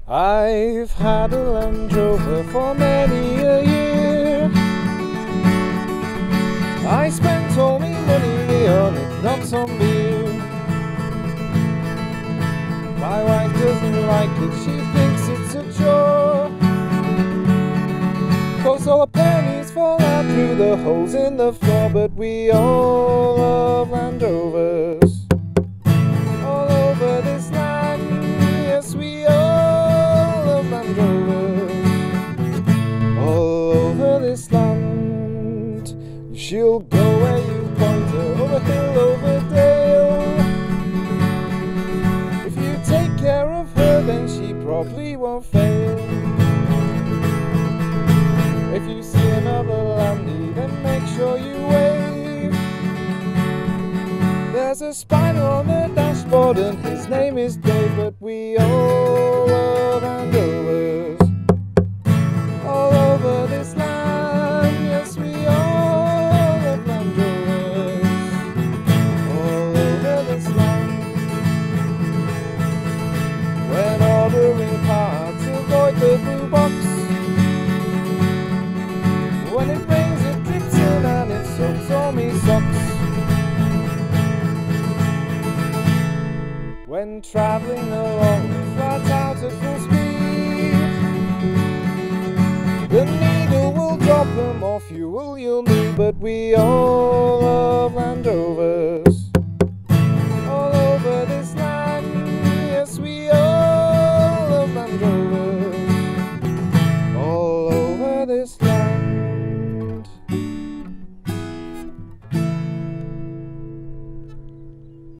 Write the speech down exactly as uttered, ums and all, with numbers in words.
I've had a Land Rover for many a year. I spent all my money on it, not on beer. My wife doesn't like it, she thinks it's a chore. Cause all the pennies fall out through the holes in the floor. But we all love Land Rovers all over this land. Yes, we all love Land Rovers all over this land. She'll go where you point her, over hill, over dale. If you take care of her, then she probably won't fail. If you see another landy, then make sure you wave. There's a spider on the dashboard and his name is Dave. But we all love Land Rovers all over this land. Yes, we all love Land Rovers all over this land. When ordering parts, avoid the blue box. When it rains, it drips in and it soaks all me socks. When travelling along flat out at full speed, the needle will drop and more fuel you'll need. But we all love Land Rover